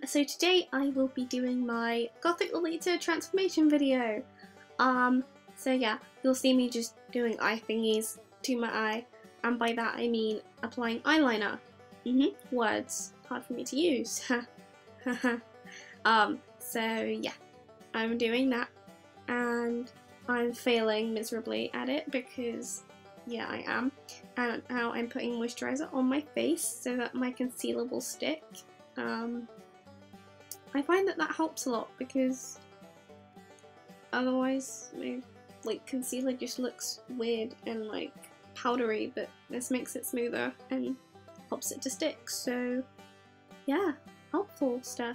So today I will be doing my Gothic Lolita transformation video. So yeah, you'll see me just doing eye thingies to my eye, and by that I mean applying eyeliner. Words hard for me to use. So yeah, I'm doing that, and I'm failing miserably at it because yeah, I am. And now I'm putting moisturizer on my face so that my concealer will stick. I find that helps a lot because otherwise my concealer just looks weird and like powdery, but this makes it smoother and helps it to stick. So yeah, helpful stuff.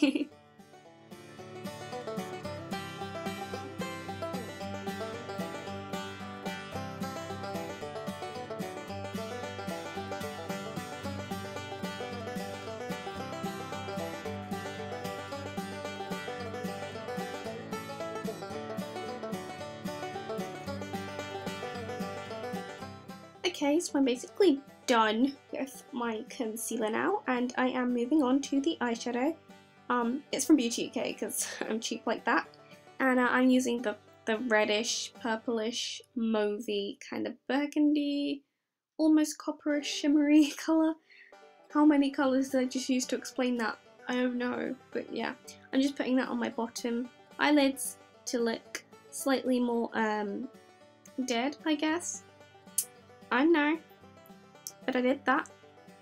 Okay, so I'm basically done with my concealer now, and I am moving on to the eyeshadow. It's from Beauty UK because I'm cheap like that, and I'm using the reddish, purplish, mauvey kind of burgundy, almost copperish, shimmery colour. How many colours did I just use to explain that? I don't know, but yeah, I'm just putting that on my bottom eyelids to look slightly more dead, I guess. I know, but I did that,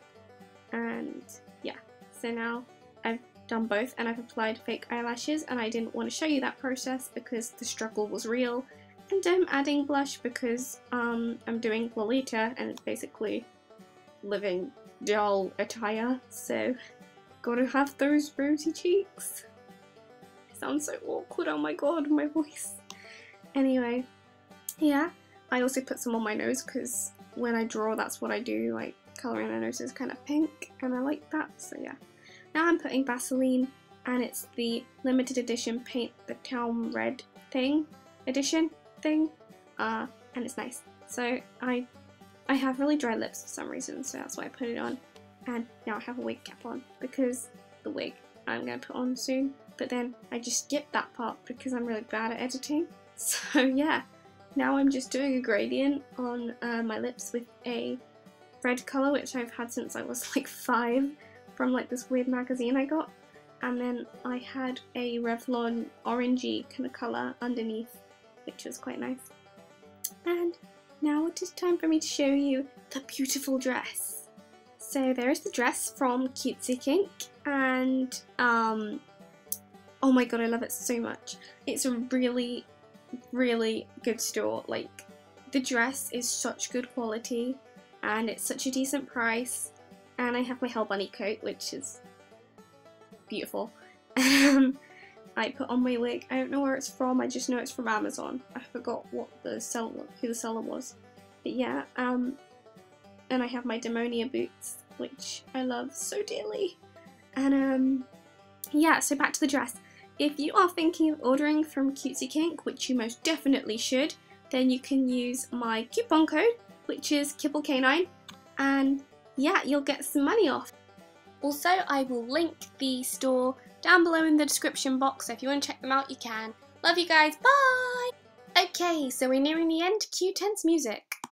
and yeah, so now I've done both and I've applied fake eyelashes, and I didn't want to show you that process because the struggle was real, and I'm adding blush because I'm doing Lolita and it's basically living doll attire, so gotta have those rosy cheeks. It sounds so awkward, oh my god, my voice. Anyway, yeah, I also put some on my nose because when I draw, that's what I do, like colouring the nose is kind of pink, and I like that, so yeah. Now I'm putting Vaseline, and it's the limited edition Paint the Town Red edition thing, and it's nice. So I have really dry lips for some reason, so that's why I put it on, and now I have a wig cap on because the wig I'm going to put on soon, but then I just skipped that part because I'm really bad at editing, so yeah. Now I'm just doing a gradient on my lips with a red colour, which I've had since I was like 5 from like this weird magazine I got, and then I had a Revlon orangey kind of colour underneath, which was quite nice. And now it is time for me to show you the beautiful dress. So there is the dress from Cutesy Kink, and oh my god, I love it so much. It's a really good store. Like, the dress is such good quality and it's such a decent price, and I have my Hell Bunny coat, which is beautiful. I put on my wig. I don't know where it's from, I just know it's from Amazon. I forgot what who the seller was, but yeah. And I have my Demonia boots, which I love so dearly. And yeah, so back to the dress. If you are thinking of ordering from Cutesy Kink, which you most definitely should, then you can use my coupon code, which is KibbleK9, and yeah, you'll get some money off. Also, I will link the store down below in the description box, so if you want to check them out, you can. Love you guys, bye! Okay, so we're nearing the end. Cue tense music.